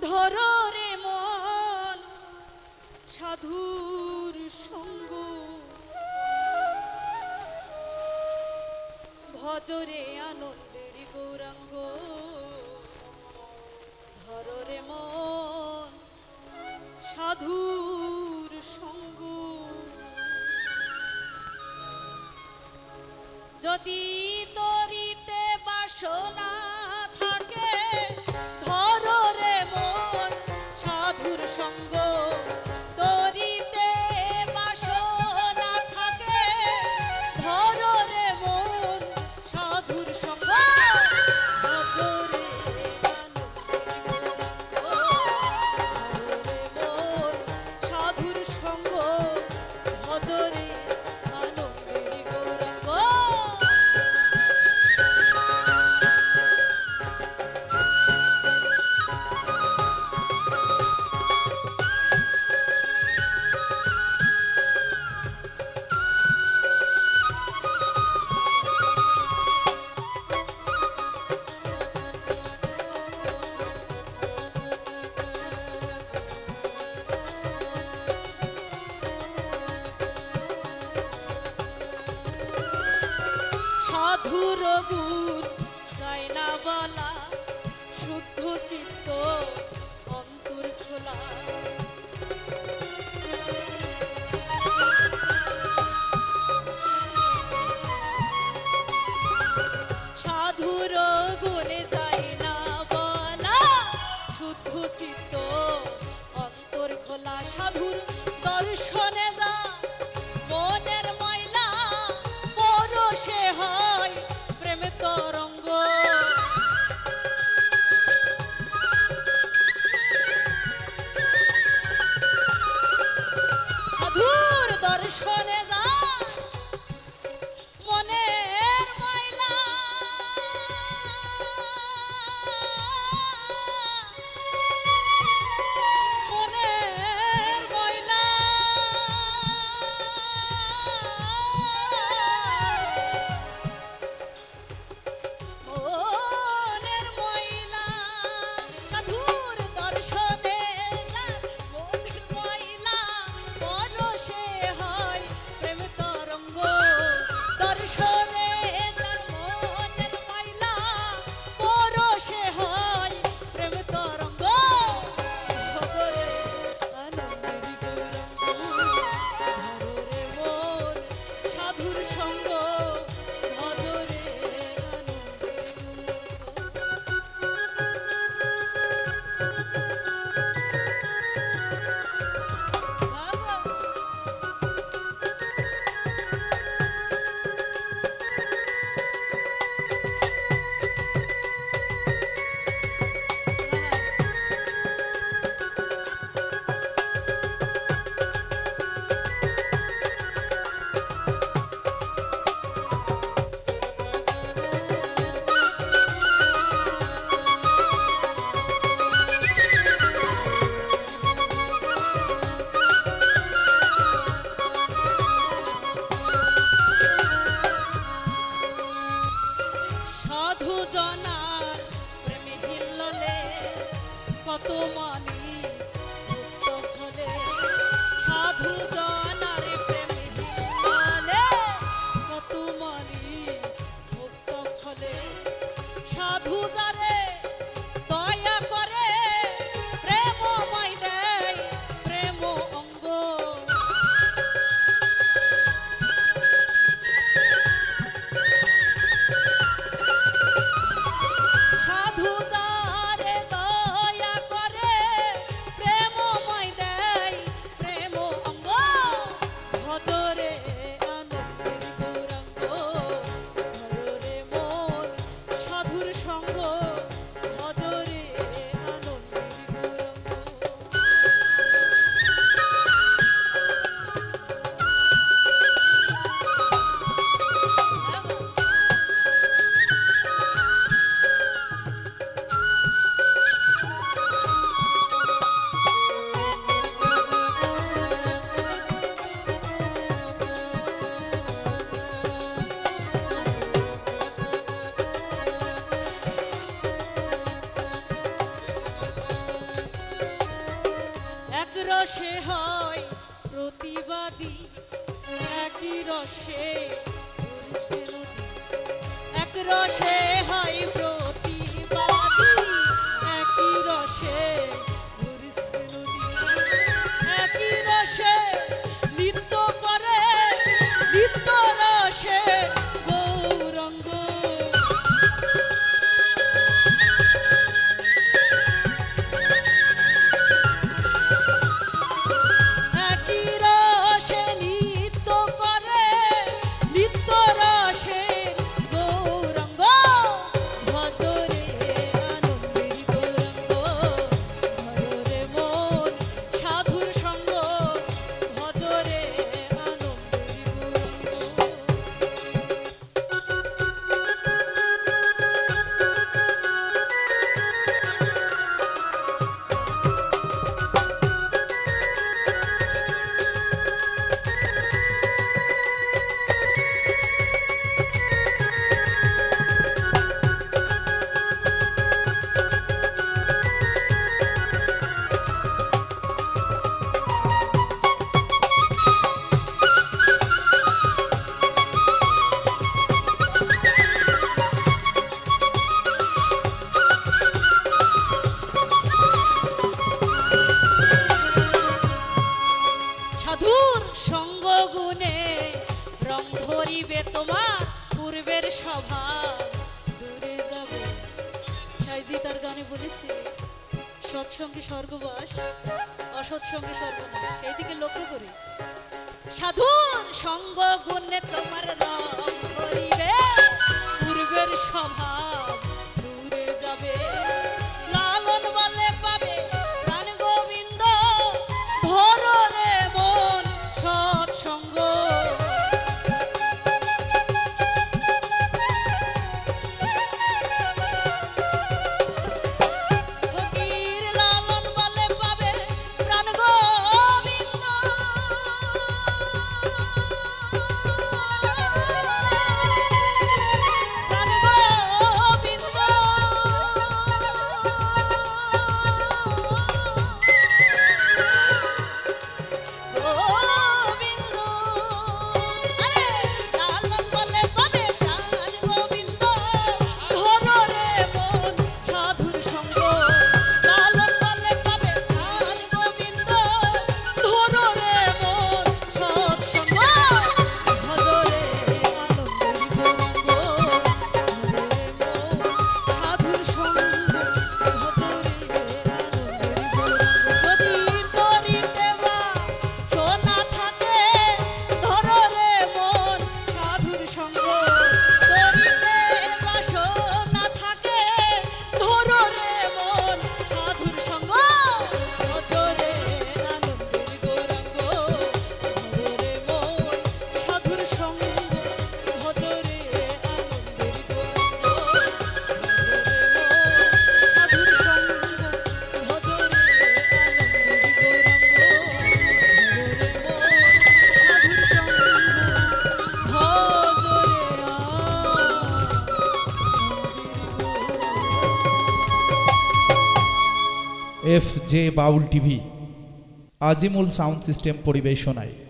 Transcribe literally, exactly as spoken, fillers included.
ধরো রে মন সাধুর সঙ্গ, ভজরে আনন্দের গৌরাঙ্গ। ধরো রে মন সাধুর সঙ্গ, যদি তরিতে বাসনা থাকে, ধরো রে মন সাধুর সঙ্গ। তরিতে বাসনা থাকে, ধরো রে মন সাধুর সঙ্গ। ভজরে আনন্দের গৌরাঙ্গ, ধরো রে মন সাধুর সঙ্গ। ভজরে আনন্দের গৌরাঙ্গ। সাধুর গুণ যায় না বলা, শুদ্ধ চিত্ত অন্তর খোলা। সাধুর গুণে যায় না বলা, শুদ্ধ চিত্ত অন্তর খোলা। সাধুর দর্শনে যা মনের ময়লা, পরশে হয় প্রেমে তরঙ্গ। সাধুর দর্শনে যা মনের ময়লা, মনের ময়লা। মনের ময়লা, সাধুর দর্শনে মনের ময়লা, পরশে হয় প্রেম তরঙ্গ। দর্শনে তার মনের ময়লা, পরশে হয় প্রেম তরঙ্গ। ভজরে আনন্দের গৌরাঙ্গ, ধরো রে মন সাধুর সঙ্গ। ভজরে সাধু জনার প্রেমে হিল্ললে, কত মানি মুক্ত ফলে। সাধু জনার প্রেমে হিল্ললে, কত মানি মুক্ত ফলে। সাধু যারে দয়া করে, প্রেমময় দেয় প্রেম অঙ্গ। সাধু যারে দয়া করে, রসে হয় প্রতিবাদী, একই রসে ঝরছে নদী। এক রসে হয় প্রতিবাদী, একই রসে ঝরছে নদী। একই রসে নৃত্য করে নৃত্য রসে গৌরঙ্গ। একই রসে নৃত্য করে নৃত্য রসে গৌরঙ্গ। ভজরে আনন্দের গৌরঙ্গ, ভজরে মন সাধুর সঙ্গ, ভজরে আনন্দের সাধুর সঙ্গ গুণে রং ধরিবে তোমার, পূর্বের স্বভাব দূরে যাবে। সাইজি তার গানে বলেছে সৎসঙ্গে স্বর্গবাস, অসৎসঙ্গে সর্বনাশ। সেই দিকে লক্ষ্য করি। সাধুর সঙ্গ গুণে তোমার রং ধরিবে, পূর্বের স্বভাব দূরে যাবে। লালন বলে পাবে প্রাণ গোবিন্দ, ধরো রে মন সৎসঙ্গ। ফকির লালন বলে পাবে প্রাণ গোবিন্দ, প্রাণ গোবিন্দ। গোবিন্দ আরে লালন বলে পাবে প্রাণ গোবিন্দ, ধরো রে মন সাধুর সঙ্গ। লালন বলে পাবে প্রাণ গোবিন্দ, ধরো রে মন সৎসঙ্গ। ভজরে আনন্দের গৌরাঙ্গ, ভজরে মন সাধুর সঙ্গ, ভজরে আনন্দের গৌরাঙ্গ। যদি তরিতে বা সোনা থাকে, ধরো রে মন সাধুর সঙ্গ। তরিতে বা সোনা থাকে, ধরো রে মন সাধুর সঙ্গ। ভজরে আনন্দের গৌরাঙ্গ, ভজরে মন সাধুর সঙ্গ, ভজরে আনন্দের গৌরাঙ্গ, ভজরে মন সাধুর সঙ্গ, ভজরে F J Baul TV Azimul sound system পরিবেশনায়